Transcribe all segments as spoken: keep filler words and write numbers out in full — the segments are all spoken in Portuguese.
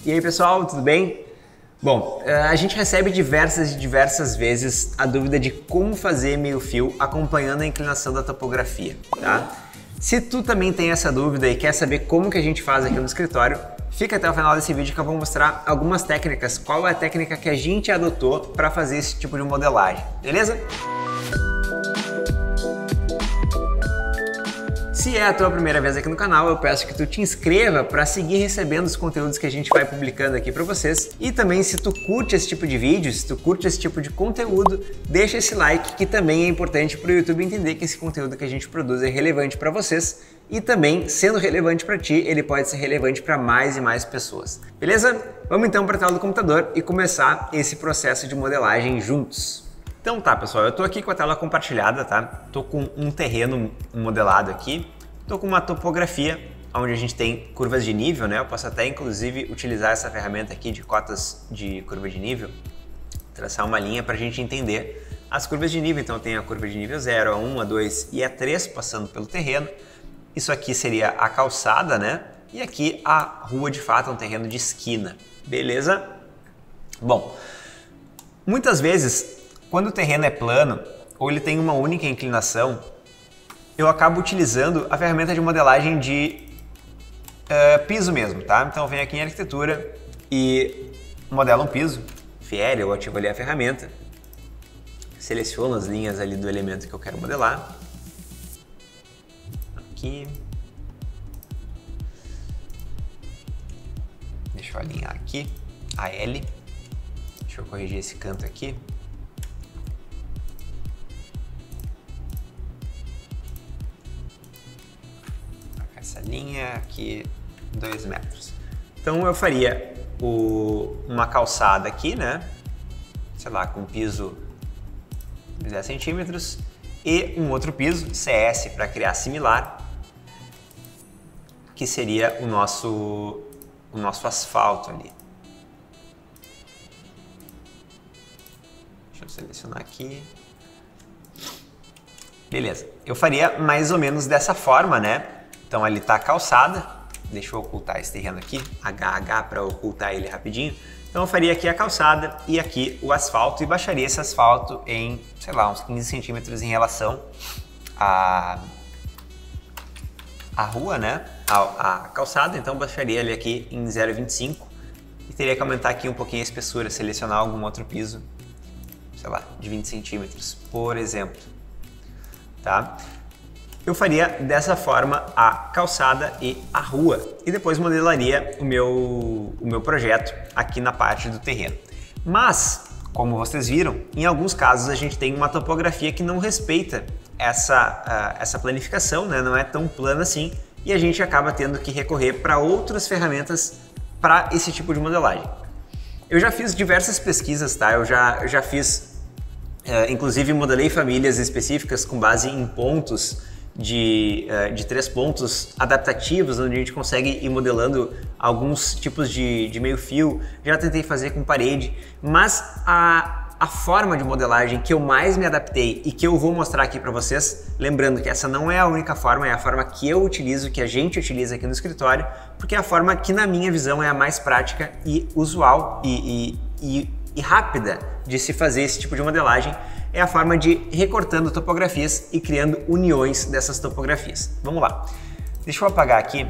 E aí pessoal, tudo bem? Bom, a gente recebe diversas e diversas vezes a dúvida de como fazer meio fio acompanhando a inclinação da topografia, tá? Se tu também tem essa dúvida e quer saber como que a gente faz aqui no escritório, fica até o final desse vídeo que eu vou mostrar algumas técnicas, qual é a técnica que a gente adotou para fazer esse tipo de modelagem, beleza? Se é a tua primeira vez aqui no canal, eu peço que tu te inscreva para seguir recebendo os conteúdos que a gente vai publicando aqui para vocês. E também, se tu curte esse tipo de vídeo, se tu curte esse tipo de conteúdo, deixa esse like, que também é importante para o YouTube entender que esse conteúdo que a gente produz é relevante para vocês. E também, sendo relevante para ti, ele pode ser relevante para mais e mais pessoas. Beleza? Vamos então para a tela do computador e começar esse processo de modelagem juntos. Então tá, pessoal, eu tô aqui com a tela compartilhada, tá? Tô com um terreno modelado aqui, tô com uma topografia onde a gente tem curvas de nível, né? Eu posso até inclusive utilizar essa ferramenta aqui de cotas de curva de nível, traçar uma linha para a gente entender as curvas de nível. Então tem a curva de nível zero, a um, a dois e a três passando pelo terreno. Isso aqui seria a calçada, né? E aqui a rua de fato, um terreno de esquina, beleza? Bom, muitas vezes quando o terreno é plano ou ele tem uma única inclinação, eu acabo utilizando a ferramenta de modelagem de uh, piso mesmo, tá? Então eu venho aqui em arquitetura e modelo um piso, fiel, eu ativo ali a ferramenta, seleciono as linhas ali do elemento que eu quero modelar. Aqui. Deixa eu alinhar aqui a L. Deixa eu corrigir esse canto aqui. Essa linha aqui, dois metros. Então eu faria o, uma calçada aqui, né? Sei lá, com piso dez centímetros e um outro piso, C S, para criar similar, que seria o nosso, o nosso asfalto ali. Deixa eu selecionar aqui. Beleza. Eu faria mais ou menos dessa forma, né? Então ali está a calçada, deixa eu ocultar esse terreno aqui, H H para ocultar ele rapidinho. Então eu faria aqui a calçada e aqui o asfalto e baixaria esse asfalto em, sei lá, uns quinze centímetros em relação à, à rua, né? A, a calçada, então baixaria ele aqui em zero vírgula vinte e cinco e teria que aumentar aqui um pouquinho a espessura, selecionar algum outro piso, sei lá, de vinte centímetros, por exemplo, tá? Eu faria dessa forma a calçada e a rua e depois modelaria o meu, o meu projeto aqui na parte do terreno. Mas, como vocês viram, em alguns casos a gente tem uma topografia que não respeita essa, uh, essa planificação, né? Não é tão plana assim e a gente acaba tendo que recorrer para outras ferramentas para esse tipo de modelagem. Eu já fiz diversas pesquisas, tá? Eu já, eu já fiz, uh, inclusive modelei famílias específicas com base em pontos De, de três pontos adaptativos, onde a gente consegue ir modelando alguns tipos de, de meio fio. Já tentei fazer com parede, mas a, a forma de modelagem que eu mais me adaptei e que eu vou mostrar aqui para vocês, lembrando que essa não é a única forma, é a forma que eu utilizo, que a gente utiliza aqui no escritório, porque é a forma que na minha visão é a mais prática e usual e, e, e, e rápida de se fazer esse tipo de modelagem. É a forma de recortando topografias e criando uniões dessas topografias. Vamos lá. Deixa eu apagar aqui,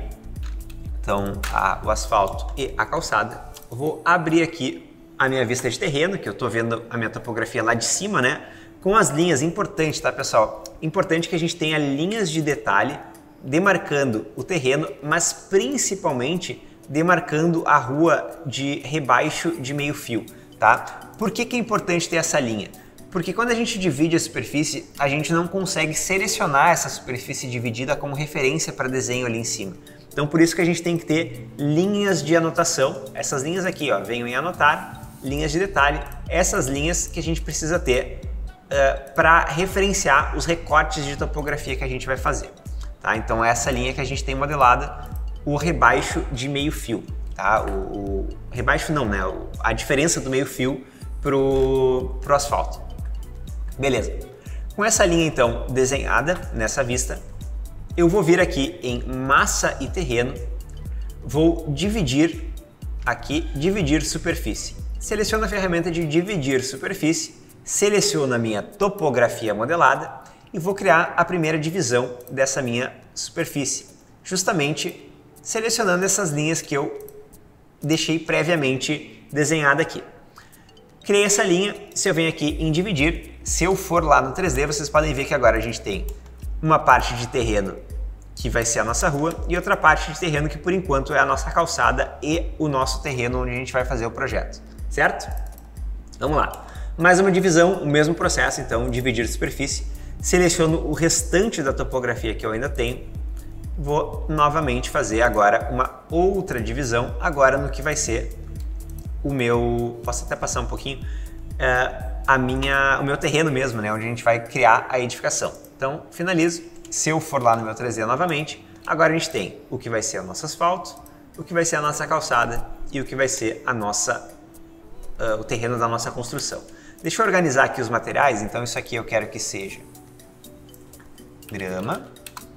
então, a, o asfalto e a calçada. Eu vou abrir aqui a minha vista de terreno, que eu estou vendo a minha topografia lá de cima, né? Com as linhas, importante, tá, pessoal? Importante que a gente tenha linhas de detalhe demarcando o terreno, mas principalmente demarcando a rua de rebaixo de meio fio, tá? Por que que é importante ter essa linha? Porque quando a gente divide a superfície, a gente não consegue selecionar essa superfície dividida como referência para desenho ali em cima. Então por isso que a gente tem que ter linhas de anotação. Essas linhas aqui, ó, venham em anotar, linhas de detalhe, essas linhas que a gente precisa ter uh, para referenciar os recortes de topografia que a gente vai fazer. Tá? Então é essa linha que a gente tem modelada, o rebaixo de meio fio. Tá? O, o rebaixo não, né? O, a diferença do meio fio pro, pro asfalto. Beleza. Com essa linha então desenhada nessa vista, eu vou vir aqui em massa e terreno, vou dividir aqui dividir superfície. Seleciono a ferramenta de dividir superfície, seleciono a minha topografia modelada e vou criar a primeira divisão dessa minha superfície, justamente selecionando essas linhas que eu deixei previamente desenhada aqui. Criei essa linha, se eu venho aqui em dividir, se eu for lá no três D, vocês podem ver que agora a gente tem uma parte de terreno que vai ser a nossa rua e outra parte de terreno que por enquanto é a nossa calçada e o nosso terreno onde a gente vai fazer o projeto, certo? Vamos lá. Mais uma divisão, o mesmo processo, então dividir superfície, seleciono o restante da topografia que eu ainda tenho, vou novamente fazer agora uma outra divisão, agora no que vai ser o meu, posso até passar um pouquinho, é, a minha, o meu terreno mesmo, né, onde a gente vai criar a edificação. Então, finalizo. Se eu for lá no meu três D novamente, agora a gente tem o que vai ser o nosso asfalto, o que vai ser a nossa calçada e o que vai ser a nossa, uh, o terreno da nossa construção. Deixa eu organizar aqui os materiais, então isso aqui eu quero que seja grama.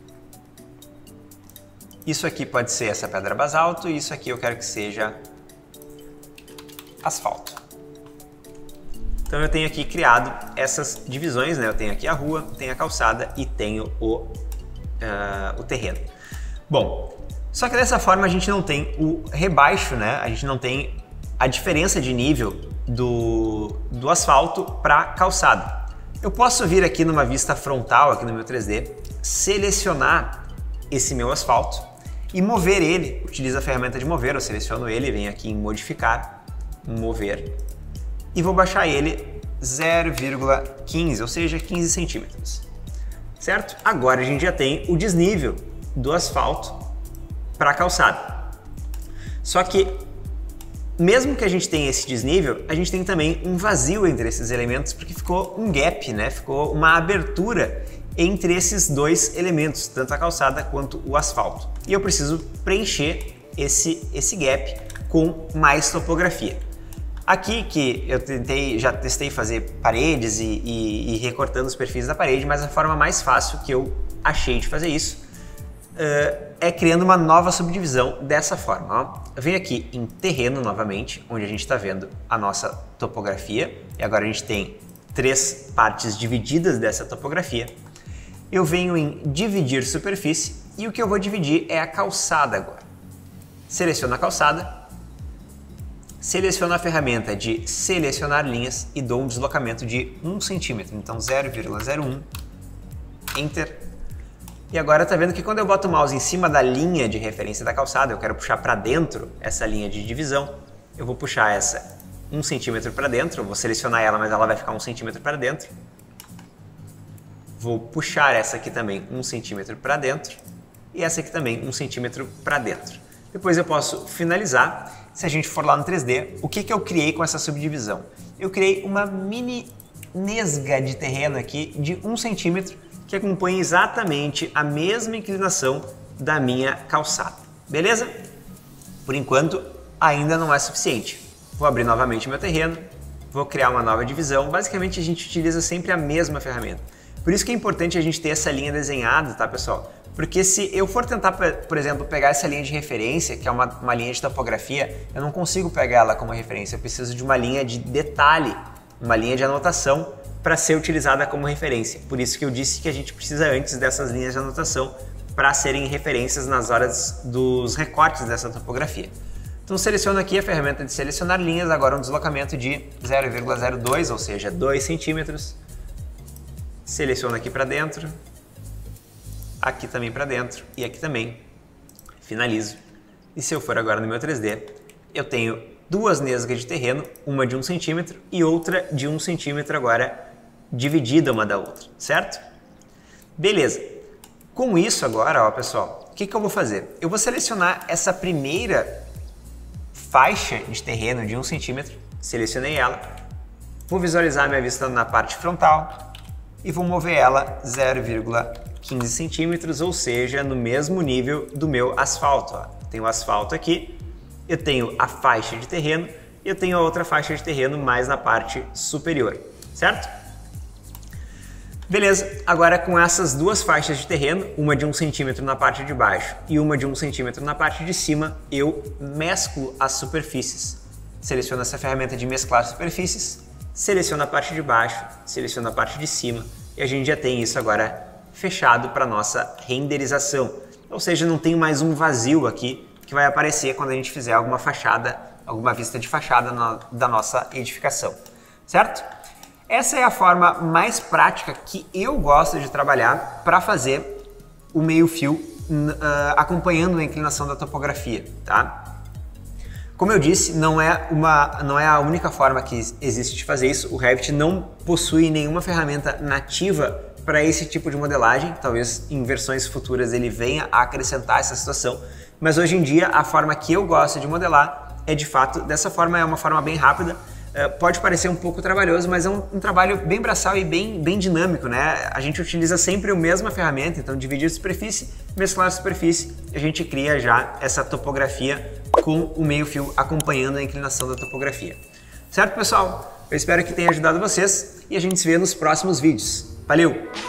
Isso aqui pode ser essa pedra basalto e isso aqui eu quero que seja asfalto. Então eu tenho aqui criado essas divisões, né? Eu tenho aqui a rua, tenho a calçada e tenho o, uh, o terreno. Bom, só que dessa forma a gente não tem o rebaixo, né? A gente não tem a diferença de nível do, do asfalto para calçada. Eu posso vir aqui numa vista frontal, aqui no meu três D, selecionar esse meu asfalto e mover ele. Utilizo a ferramenta de mover, eu seleciono ele, venho aqui em modificar, mover, e vou baixar ele zero vírgula quinze, ou seja, quinze centímetros, certo? Agora a gente já tem o desnível do asfalto para a calçada. Só que, mesmo que a gente tenha esse desnível, a gente tem também um vazio entre esses elementos, porque ficou um gap, né? Ficou uma abertura entre esses dois elementos, tanto a calçada quanto o asfalto. E eu preciso preencher esse, esse gap com mais topografia. Aqui que eu tentei, já testei fazer paredes e, e, e recortando os perfis da parede, mas a forma mais fácil que eu achei de fazer isso uh, é criando uma nova subdivisão dessa forma. Ó. Eu venho aqui em terreno novamente, onde a gente está vendo a nossa topografia, e agora a gente tem três partes divididas dessa topografia. Eu venho em dividir superfície e o que eu vou dividir é a calçada agora. Seleciono a calçada, seleciono a ferramenta de selecionar linhas e dou um deslocamento de um centímetro, então zero vírgula zero um, Enter. E agora tá vendo que quando eu boto o mouse em cima da linha de referência da calçada, eu quero puxar para dentro essa linha de divisão, eu vou puxar essa um centímetro para dentro, eu vou selecionar ela, mas ela vai ficar um centímetro para dentro. Vou puxar essa aqui também um centímetro para dentro e essa aqui também um centímetro para dentro. Depois eu posso finalizar. Se a gente for lá no três D, o que, que eu criei com essa subdivisão? Eu criei uma mini nesga de terreno aqui de um centímetro que acompanha exatamente a mesma inclinação da minha calçada. Beleza? Por enquanto, ainda não é suficiente. Vou abrir novamente meu terreno, vou criar uma nova divisão. Basicamente, a gente utiliza sempre a mesma ferramenta. Por isso que é importante a gente ter essa linha desenhada, tá, pessoal? Porque se eu for tentar, por exemplo, pegar essa linha de referência, que é uma, uma linha de topografia, eu não consigo pegar ela como referência, eu preciso de uma linha de detalhe, uma linha de anotação para ser utilizada como referência. Por isso que eu disse que a gente precisa antes dessas linhas de anotação para serem referências nas horas dos recortes dessa topografia. Então seleciono aqui a ferramenta de selecionar linhas, agora um deslocamento de zero vírgula zero dois, ou seja, dois centímetros. Seleciono aqui para dentro, aqui também para dentro e aqui também. Finalizo. E se eu for agora no meu três D, eu tenho duas nesgas de terreno, uma de um centímetro e outra de um centímetro agora dividida uma da outra, certo? Beleza. Com isso agora, ó, pessoal, o que, que eu vou fazer? Eu vou selecionar essa primeira faixa de terreno de um centímetro, selecionei ela, vou visualizar a minha vista na parte frontal e vou mover ela zero vírgula quinze centímetros, ou seja, no mesmo nível do meu asfalto. Ó. Tenho o asfalto aqui, eu tenho a faixa de terreno e eu tenho a outra faixa de terreno mais na parte superior, certo? Beleza, agora com essas duas faixas de terreno, uma de um centímetro na parte de baixo e uma de um centímetro na parte de cima, eu mesclo as superfícies. Seleciono essa ferramenta de mesclar superfícies, seleciono a parte de baixo, seleciono a parte de cima e a gente já tem isso agora fechado para nossa renderização. Ou seja, não tem mais um vazio aqui que vai aparecer quando a gente fizer alguma fachada, alguma vista de fachada na, da nossa edificação, certo? Essa é a forma mais prática que eu gosto de trabalhar para fazer o meio-fio uh, acompanhando a inclinação da topografia, tá? Como eu disse, não é, uma, não é a única forma que existe de fazer isso. O Revit não possui nenhuma ferramenta nativa para esse tipo de modelagem. Talvez em versões futuras ele venha a acrescentar essa situação. Mas hoje em dia a forma que eu gosto de modelar é de fato dessa forma, é uma forma bem rápida. Uh, pode parecer um pouco trabalhoso, mas é um, um trabalho bem braçal e bem, bem dinâmico, né? A gente utiliza sempre a mesma ferramenta, então dividir a superfície, mesclar a superfície, a gente cria já essa topografia com o meio-fio acompanhando a inclinação da topografia. Certo, pessoal? Eu espero que tenha ajudado vocês e a gente se vê nos próximos vídeos. Valeu!